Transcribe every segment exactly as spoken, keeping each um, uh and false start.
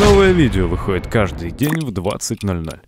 Новое видео выходит каждый день в двадцать ноль ноль.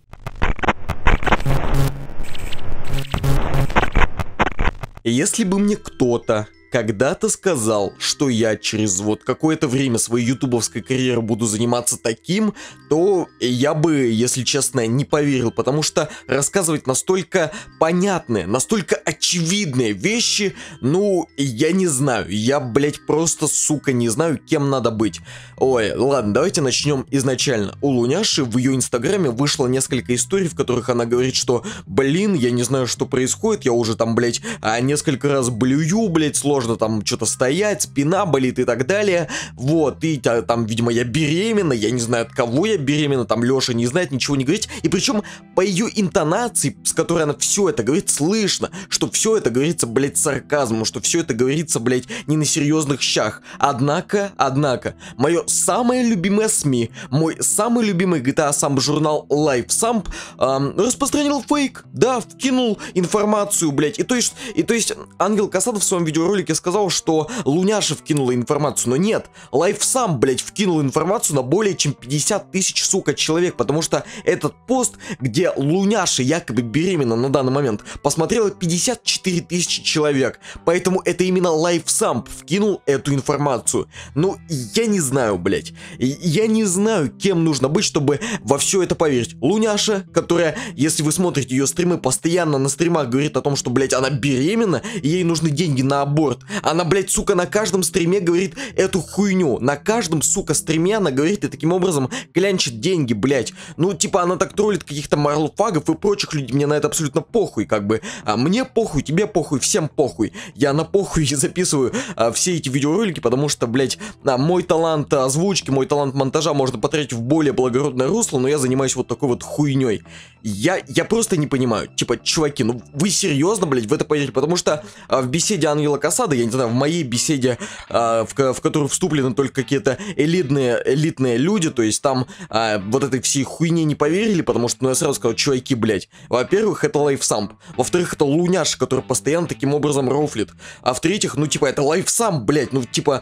Если бы мне кто-то когда-то сказал, что я через вот какое-то время своей ютубовской карьеры буду заниматься таким, то я бы, если честно, не поверил, потому что рассказывать настолько понятные, настолько очевидные вещи, ну, я не знаю, я, блять, просто, сука, не знаю, кем надо быть. Ой, ладно, давайте начнем изначально. У Луняши в ее инстаграме вышло несколько историй, в которых она говорит, что, блин, я не знаю, что происходит, я уже там, блять, несколько раз блюю, блять, сложно там что-то стоять, спина болит и так далее, вот, и там, видимо, я беременна, я не знаю, от кого я беременна, там Леша не знает, ничего не говорит, и причем по ее интонации, с которой она все это говорит, слышно, что все это говорится, блять, сарказмом, что все это говорится, блять, не на серьезных щах, однако, однако, мое самое любимое СМИ, мой самый любимый джи ти эй сам журнал LifeSamp эм, распространил фейк, да, вкинул информацию, блять, и то есть, и то есть Ангел Касадов в своем видеоролике сказал, что Луняша вкинула информацию, но нет, LifeSamp, блять, вкинул информацию на более чем пятьдесят тысяч, сука, человек, потому что этот пост, где Луняша якобы беременна на данный момент, посмотрело пятьдесят четыре тысячи человек, поэтому это именно LifeSamp вкинул эту информацию. Ну, я не знаю, блять, я не знаю, кем нужно быть, чтобы во все это поверить. Луняша, которая, если вы смотрите ее стримы, постоянно на стримах говорит о том, что, блять, она беременна, и ей нужны деньги на аборт. Она, блядь, сука, на каждом стриме говорит эту хуйню. На каждом, сука, стриме она говорит и таким образом клянчит деньги, блядь. Ну, типа, она так троллит каких-то марлфагов и прочих людей. Мне на это абсолютно похуй, как бы. А мне похуй, тебе похуй, всем похуй. Я на похуй записываю а, все эти видеоролики, потому что, блядь, а, мой талант озвучки, мой талант монтажа можно потратить в более благородное русло, но я занимаюсь вот такой вот хуйней. Я, я просто не понимаю. Типа, чуваки, ну вы серьезно, блядь, в это поверите? Потому что а, в беседе Ангела Касада, я не знаю, в моей беседе, а, в, в которую вступлены только какие-то элитные, элитные люди, то есть там а, вот этой всей хуйне не поверили, потому что, ну, я сразу сказал, чуваки, блядь, во-первых, это LifeSamp, во-вторых, это Луняша, который постоянно таким образом рофлит, а в-третьих, ну, типа, это LifeSamp, блядь, ну, типа...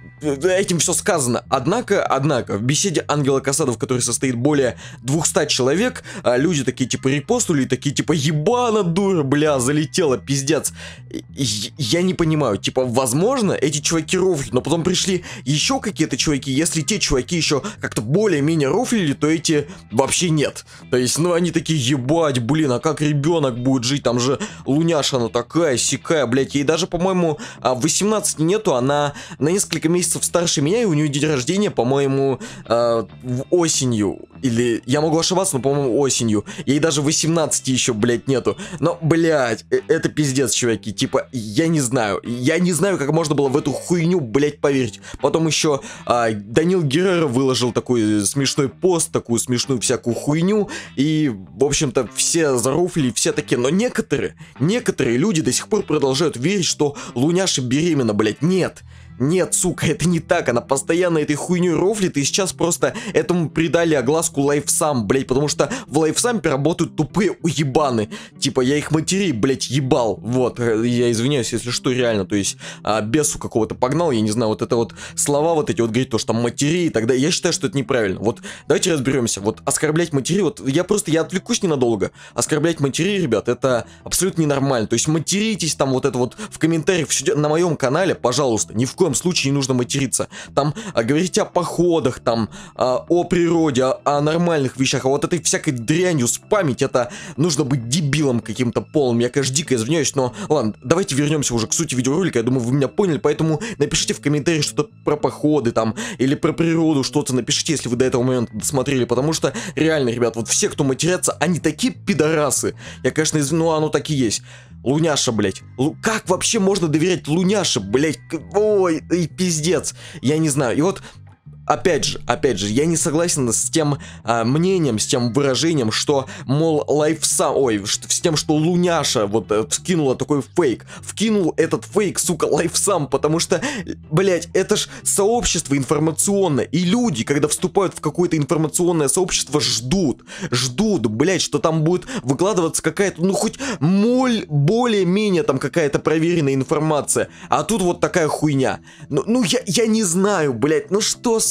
Этим все сказано. Однако, однако, в беседе Ангела Касада, в которой состоит более двухсот человек, люди такие типа репостнули, такие типа ебана дура, бля, залетела, пиздец. Я не понимаю, типа, возможно, эти чуваки рофлят, но потом пришли еще какие-то чуваки, если те чуваки еще как-то более-менее рофлили, то эти вообще нет. То есть, ну, они такие, ебать, блин, а как ребенок будет жить, там же Луняша, она такая, сякая, блядь, ей даже, по-моему, восемнадцати нету, она на несколько месяцев старше меня, и у нее день рождения, по-моему, э, осенью. Или, я могу ошибаться, но, по-моему, осенью. Ей даже восемнадцати еще, блядь, нету. Но, блядь, это пиздец, чуваки. Типа, я не знаю. Я не знаю, как можно было в эту хуйню, блядь, поверить. Потом еще э, Данил Геррера выложил такой смешной пост, такую смешную всякую хуйню. И, в общем-то, все заруфли, все такие. Но некоторые, некоторые люди до сих пор продолжают верить, что Луняша беременна, блядь. Нет. Нет, сука, это не так, она постоянно этой хуйней рофлит, и сейчас просто этому придали огласку LifeSamp, блять, потому что в LifeSamp работают тупые уебаны, типа, я их матерей, блять, ебал, вот, я извиняюсь, если что, реально, то есть, а, бесу какого-то погнал, я не знаю, вот это вот слова, вот эти вот, говорит, то, что там матерей, тогда я считаю, что это неправильно, вот, давайте разберемся, вот, оскорблять матерей, вот, я просто, я отвлекусь ненадолго, оскорблять матерей, ребят, это абсолютно ненормально, то есть, материтесь там, вот это вот, в комментариях, все, на моем канале, пожалуйста, ни в коем случае не нужно материться. Там а, говорите о походах, там а, о природе, о, о нормальных вещах, а вот этой всякой дрянью спамить, это нужно быть дебилом каким-то полным. Я, конечно, дико извиняюсь, но ладно, давайте вернемся уже к сути видеоролика. Я думаю, вы меня поняли, поэтому напишите в комментариях что-то про походы там, или про природу, что-то напишите, если вы до этого момента досмотрели, потому что реально, ребят, вот все, кто матерятся, они такие пидорасы. Я, конечно, извиняюсь, но оно так и есть. Луняша, блять. Лу... Как вообще можно доверять Луняше, блять? Ой, и пиздец. Я не знаю. И вот... Опять же, опять же, я не согласен с тем а, мнением, с тем выражением, что, мол, LifeSamp, ой, с тем, что Луняша вот вкинула такой фейк. Вкинул этот фейк, сука, LifeSamp, потому что, блять, это ж сообщество информационное, и люди, когда вступают в какое-то информационное сообщество, ждут, ждут, блять, что там будет выкладываться какая-то, ну, хоть моль, более-менее там какая-то проверенная информация, а тут вот такая хуйня. Ну, ну я, я не знаю, блять, ну что с вами?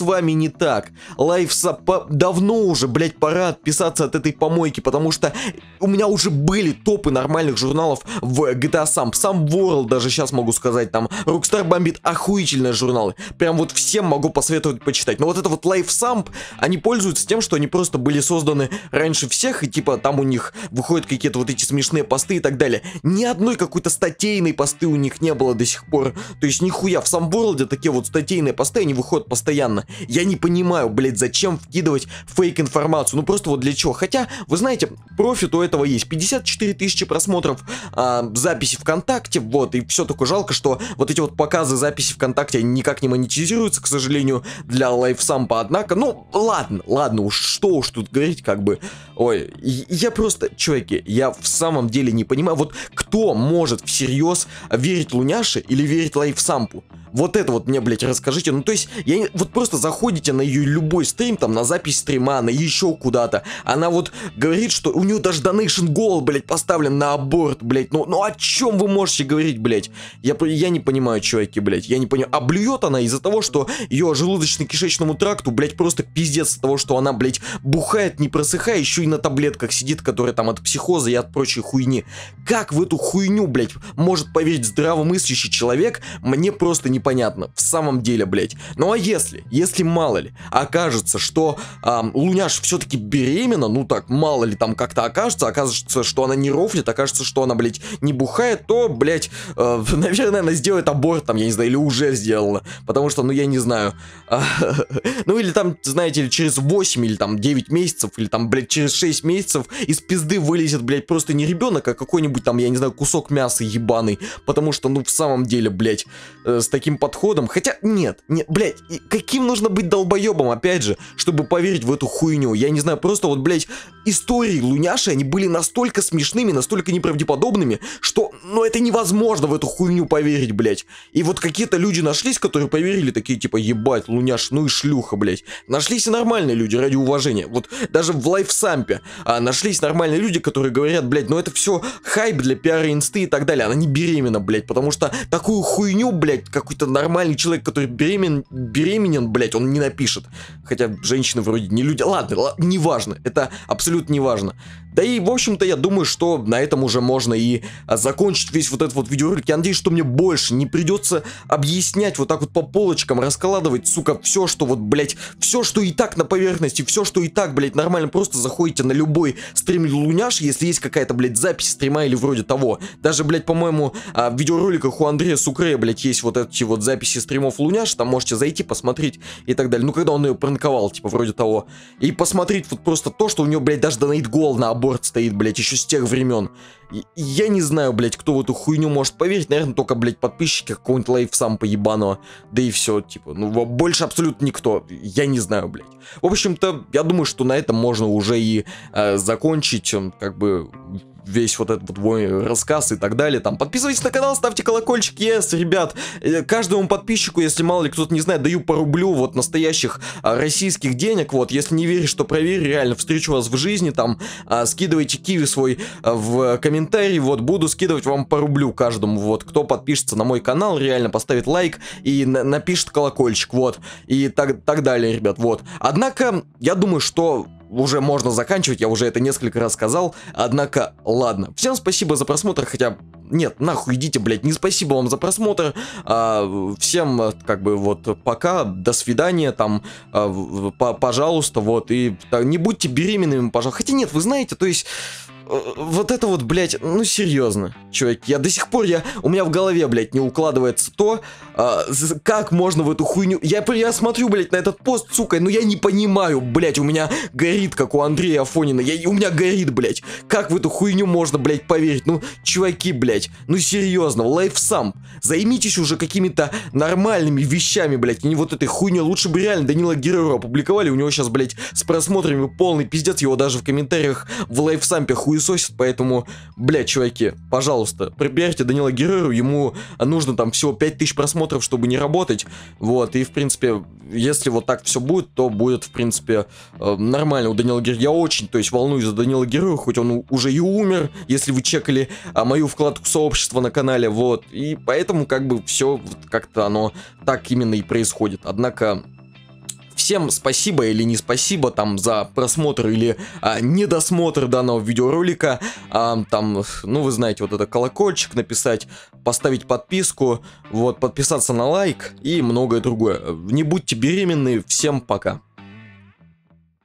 вами не так? Лайфсамп, давно уже, блядь, пора отписаться от этой помойки, потому что у меня уже были топы нормальных журналов в джи ти эй Samp, Samp World даже сейчас могу сказать, там, Rockstar Bombит, охуительные журналы, прям вот всем могу посоветовать почитать, но вот это вот Лайфсамп, они пользуются тем, что они просто были созданы раньше всех, и типа там у них выходят какие-то вот эти смешные посты и так далее, ни одной какой-то статейной посты у них не было до сих пор, то есть нихуя, в Samp World такие вот статейные посты, они выходят постоянно, я не понимаю, блядь, зачем вкидывать фейк-информацию, ну просто вот для чего, хотя, вы знаете, профит у этого есть, пятьдесят четыре тысячи просмотров а, записи ВКонтакте, вот, и все только жалко, что вот эти вот показы записи ВКонтакте никак не монетизируются, к сожалению, для Лайфсампа, однако, ну, ладно, ладно, уж что уж тут говорить, как бы, ой, я просто, чуваки, я в самом деле не понимаю, вот кто может всерьез верить Луняше или верить Лайфсампу? Вот это вот мне, блядь, расскажите. Ну, то есть, я не... вот просто заходите на ее любой стрим, там, на запись стрима, на еще куда-то. Она вот говорит, что у нее даже donation goal, блядь, поставлен на аборт, блядь. Ну, ну о чем вы можете говорить, блядь? Я, я не понимаю, чуваки, блядь, я не понимаю. А блюет она из-за того, что ее желудочно-кишечному тракту, блядь, просто пиздец от того, что она, блядь, бухает, не просыхая, еще и на таблетках сидит, которая там от психоза и от прочей хуйни. Как в эту хуйню, блядь, может поверить здравомыслящий человек, мне просто не непонятно, в самом деле, блять. Ну а если, если мало ли, окажется, что эм, Луняш все-таки беременна, ну так, мало ли там как-то окажется, окажется, что она не рофлит, окажется, что она, блять, не бухает, то, блять, э, наверное, она сделает аборт, там, я не знаю, или уже сделала, потому что, ну, я не знаю, ну, или там, знаете, через восемь, или там девять месяцев, или там, блять, через шесть месяцев из пизды вылезет, блять, просто не ребенок, а какой-нибудь там, я не знаю, кусок мяса ебаный, потому что, ну, в самом деле, блять, э, с таким подходом, хотя нет, нет, блядь, каким нужно быть долбоебом, опять же, чтобы поверить в эту хуйню, я не знаю, просто вот, блядь, истории Луняши, они были настолько смешными, настолько неправдеподобными, что, ну, это невозможно в эту хуйню поверить, блядь, и вот какие-то люди нашлись, которые поверили, такие, типа, ебать, Луняш, ну и шлюха, блядь, нашлись и нормальные люди, ради уважения, вот, даже в Лайфсампе а, нашлись нормальные люди, которые говорят, блядь, ну это все хайп для пиара инсты и так далее, она не беременна, блядь, потому что такую хуйню, блядь, какой-то нормальный человек, который беремен, беременен, блядь, он не напишет. Хотя женщины вроде не люди. Ладно, ладно, неважно. Это абсолютно неважно. Да и, в общем-то, я думаю, что на этом уже можно и а, закончить весь вот этот вот видеоролик. Я надеюсь, что мне больше не придется объяснять вот так вот по полочкам, раскладывать, сука, все, что вот, блядь, все, что и так на поверхности, все, что и так, блядь, нормально. Просто заходите на любой стрим Луняши, если есть какая-то, блядь, запись стрима или вроде того. Даже, блядь, по-моему, а, в видеороликах у Андрея Сукрея, блядь, есть вот эти вот записи стримов Луняши, там можете зайти, посмотреть и так далее. Ну, когда он ее пранковал, типа, вроде того. И посмотреть вот просто то, что у него, блядь, даже донейт гол на аборт стоит, блядь, еще с тех времен. И, я не знаю, блядь, кто в эту хуйню может поверить. Наверное, только, блядь, подписчики какого-нибудь Лайфсампа ебаного. Да и все, типа, ну, больше абсолютно никто. Я не знаю, блядь. В общем-то, я думаю, что на этом можно уже и э, закончить, как бы, весь вот этот вот мой рассказ и так далее. Там, подписывайтесь на канал, ставьте колокольчик, yes, ребят. Каждому подписчику, если мало ли кто-то не знает, даю по рублю вот настоящих а, российских денег. Вот, если не веришь, то проверь, реально, встречу вас в жизни, там, а, скидывайте киви свой а, в комментарии, вот, буду скидывать вам по рублю каждому, вот, кто подпишется на мой канал, реально поставит лайк и на напишет колокольчик, вот, и так, так далее, ребят, вот. Однако, я думаю, что уже можно заканчивать, я уже это несколько раз сказал, однако, ладно. Всем спасибо за просмотр, хотя, нет, нахуй идите, блядь, не спасибо вам за просмотр, а, всем, как бы, вот, пока, до свидания, там, а, пожалуйста, вот, и а, не будьте беременными, пожалуйста, хотя нет, вы знаете, то есть... Вот это вот, блядь, ну серьезно, чуваки, я до сих пор, я, у меня в голове, блядь, не укладывается то, а, как можно в эту хуйню, я, я смотрю, блядь, на этот пост, сука, ну я не понимаю, блядь, у меня горит, как у Андрея Афонина, я, у меня горит, блядь, как в эту хуйню можно, блядь, поверить, ну, чуваки, блядь, ну серьезно, Лайфсамп, займитесь уже какими-то нормальными вещами, блядь, не вот этой хуйней, лучше бы реально Данила Геррера опубликовали, у него сейчас, блядь, с просмотрами полный пиздец, его даже в комментариях в Лайфсампе хуй сосит, поэтому, блядь, чуваки, пожалуйста, проверьте Данила Герреру, ему нужно там всего пять тысяч просмотров, чтобы не работать, вот, и, в принципе, если вот так все будет, то будет, в принципе, нормально у Данила Геррера. Я очень, то есть, волнуюсь за Данила Геррера, хоть он уже и умер, если вы чекали а, мою вкладку сообщества на канале, вот, и поэтому, как бы, все вот, как-то оно так именно и происходит, однако... всем спасибо или не спасибо там за просмотр или а, недосмотр данного видеоролика. А, там, ну вы знаете, вот это колокольчик написать, поставить подписку, вот, подписаться на лайк и многое другое. Не будьте беременны, всем пока.